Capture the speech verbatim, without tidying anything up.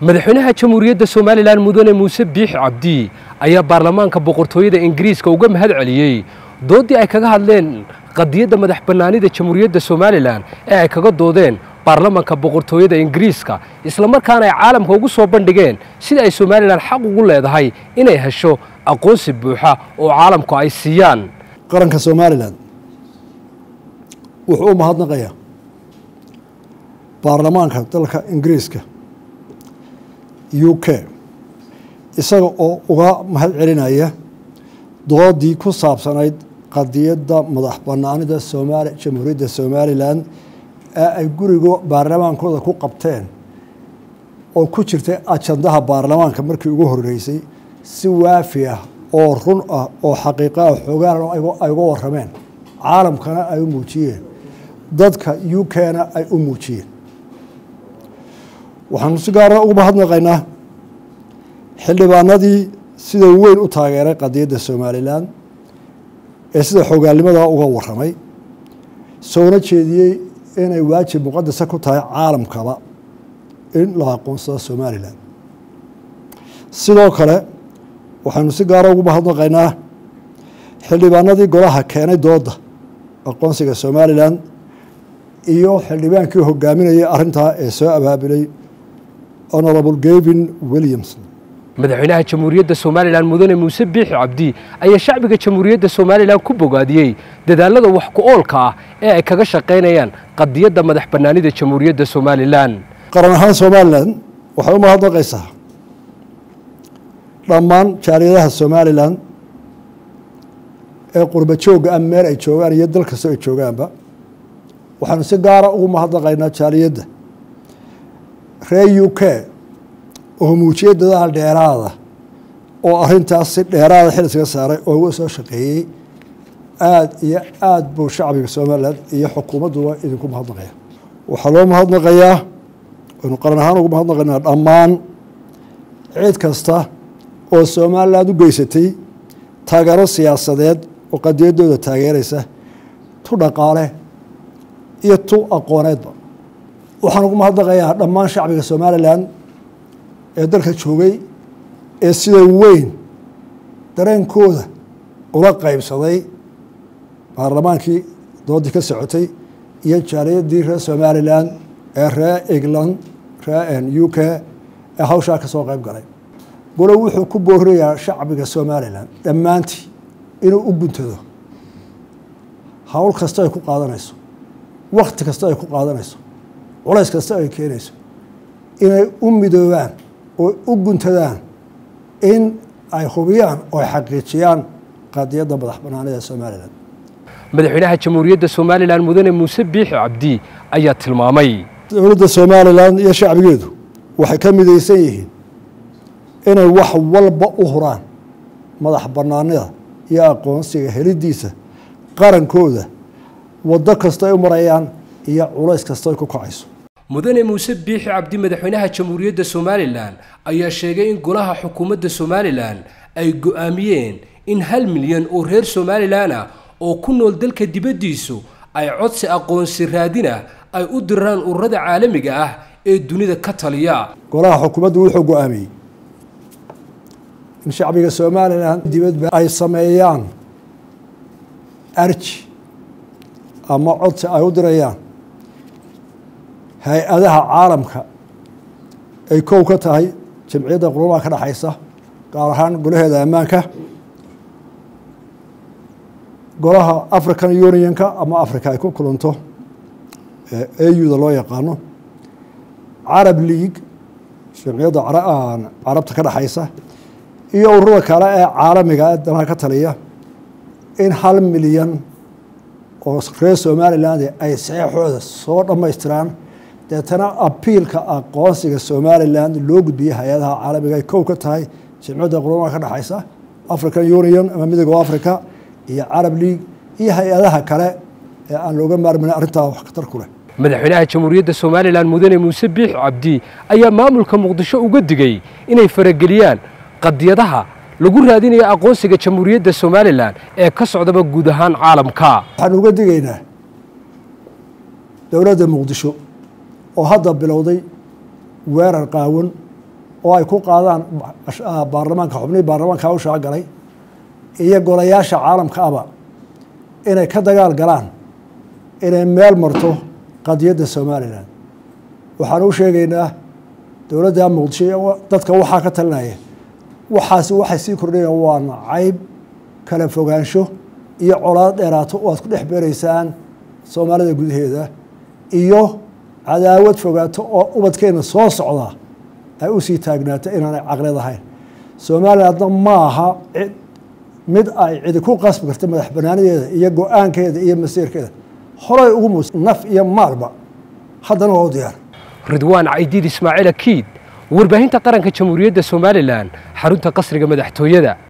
madaxweynaha jamhuuriyadda Soomaaliland mudane Muuse Biixi Cabdi ayaa baarlamaanka boqortooyada Ingiriiska uga mahad celiyay doodii ay kaga hadleen qadiyadda madaxbannaanida jamhuuriyadda Soomaaliland ee ay kaga doodeen baarlamaanka boqortooyada Ingiriiska isla markaana ay caalamka ugu soo bandhigeen sida ay Soomaaliland xaq ugu leedahay inay hesho aqoonsi buuxa oo caalamku ay siiyaan qaranka Soomaaliland wuxuu u mahadnaqayaa baarlamaanka dalka Ingiriiska U K isaga oo uga mahad celinaya doodii ku saabsanayd qadiyadda madaxbannaanida Soomaaliya jamhuuriyadda Soomaaliland ee ay guriga baarlamaankooda ku qabteen oo ku jirtay ajandaha baarlamaanka markii ugu horeysay si waafi ah oo run ah oo xaqiiqo ah xogaan ay uga warameen caalamkana ay u muujiyeen dadka U K-na ay u muujiyeen waxaan si gaar ah ugu mahadnaqaynaa xildhibaanadii sida weyn u taageeray qadiyadda Soomaaliland ee sida xoogaalnimada uga waramay soona jeediyey inay waajib muqadas ku tahay caalamkaba in la aqoonsado Soomaaliland sidoo kale waxaanu si gaar ah ugu mahadnaqaynaa xildhibaanadii golaha keenay dooda aqoonsiga Soomaaliland iyo xildhibaankii hogaaminayay arrinta ee soo abaabulay Honorable Gavin Williamson madaxweynaha jamhuuriyadda Soomaaliland mudane Muuse Biixi Cabdi ayaa shacbiga jamhuuriyadda Soomaaliland ku bogaadiyay dadaalada wax ku oolka ah ee ay kaga shaqeynayaan qadiyadda madaxbannaanida jamhuuriyadda Soomaaliland qaran ahaan Soomaaliland waxay u mahadnaqaysaa dhammaan jaaliyadaha Soomaaliland ee qurba jooga ama meel ay joogaan iyo dalka soo ay joogaanba waxaanu si gaar ah ugu mahadnaqaynaa jaaliyadda reer U K oo muujiyay dadaal dheeraada oo arrintaas si dheeraada xil iskaga saaray oo uga soo shaqeeyay aad iyo aad buu shacbiga Soomaaliland iyo xukuumadduba idinku mahadnaqaya waxaa loo mahadnaqayaa inuu qaran ahaan ugu mahadnaqaynaa dhammaan cid kasta oo Soomaaliland u geysatay taageero siyaasadeed oo qadiyaddooda taageeraysa tu dhaqaale iyo tu aqooneedba waxaan ugu mahadnaqayaa dhammaan shacbiga Soomaaliland ee dalka joogay ee sida weyn dareenkooda ula qaybsaday baarlamaankii doodii ka socotay iyo jaaliyadii reer Soomaaliland ee reer England reer U K ee hawshaa ka soo qayb galay golo wuxuu ku boorinayaa shacbiga Soomaaliland dhammaantii inuu u guntado hawl kasta ay ku qaadanayso waqti kasta ay ku qaadanayso culays kasta ay keenayso inay u midoobaan oo u guntadaan in ay hubiyaan oo xaqiijiyaan qadiyadda madaxbannaanida Soomaaliland madaxweynaha jamhuuriyadda Soomaaliland mudane Muuse Biixi Cabdi ayaa tilmaamay dowladda Soomaaliland iyo shacbigeedu waxay ka midaysan yihiin inay wax walba u huraan madaxbannaanida iyo aqoonsiga helidiisa qarankooda waddo kasta ay u marayaan iyo culays kasta ay ku kacayso mudane Muuse Biixi Cabdi madaxweynaha jamhuuriyadda Soomaaliland ayaa sheegay in golaha xukuumadda Soomaaliland ay go'aamiyeen in hal milyan oo reer Soomaaliland ah oo ku nool dalka dibaddiisu ay codsi aqoonsi raadina ay u diraan ururada caalamiga ah ee dunida ka taliya golaha xukuumaddu wuxuu go'aamiyay in shacbiga Soomaaliland dibadba ay sameeyaan arji ama codsi ay u dirayaan hay-adaha caalamka ay kow ka tahay jamciyadda qurumaha ka dhaxaysa gaar ahaan golaheeda ammaanka golaha African Unionka ama Africa ay ku kulanto ee A U da loo yaqaano Arab League jamciyadda carabta ka dhaxaysa iyo ururada kale ee caalamiga ee dalka ka taliya in hal milyan oo reer Soomaaliland ay saxooda soo dhamaystiraan deetana apiilka aqoonsiga Soomaaliland loo gudbiyay hay'adaha caalamiga ay kow ka tahay jamciyadda qurumaha ka dhaxaysa African Union ama midowga Afrika iyo Arab League iyo hay'adaha kale ee aan looga maarmin arrinta wax ka tar ku leh madaxweynaha jamhuuriyadda Soomaaliland mudane Muuse Biixi Cabdi ayaa maamulka Muqdisho uga digay inay farageliyaan qadiyadaha lagu raadinayo aqoonsiga jamhuuriyadda Soomaaliland ee ka socdaba guud ahaan caalamka waxaan uga digaynaa dowladda Muqdisho oo hadda bilowday weerar qaawan oo ay ku qaadaan baarlamaanka xubnihii baarlamaanka u shaqagalay iyo golayaasha caalamka aba inay ka dagaal galaan inay meel marto qadiyadda Somaliland waxaan u sheegaynaa dowladda Muqdisho dadka waxaa ka talinaya waxaasi waxay sii kordhayaan waa nacayb kala fogaansho iyo colaad dheeraato oo aad ku dhex beeraysaan Soomaalida gudaheeda iyo cadaawad fogaato oo ubadkeena soo socda ay u sii taagnaato inaanay caqli lahayn Somaliland ma aha mid ay cid ku qasbi karto madax banaanideeda iyo go'aankeeda iyo masiirkeeda horay ugu mus naf iyo maalba haddana waa diyaar Ridwaan Caydiid Ismaaciil Akiid warbaahinta qaranka Jamhuuriyadda Somaliland xarunta qasriga madaxtooyada.